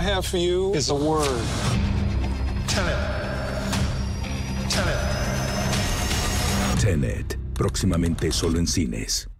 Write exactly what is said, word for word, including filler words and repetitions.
I have for you is a word. Tenet. Tenet. Tenet, próximamente solo en cines.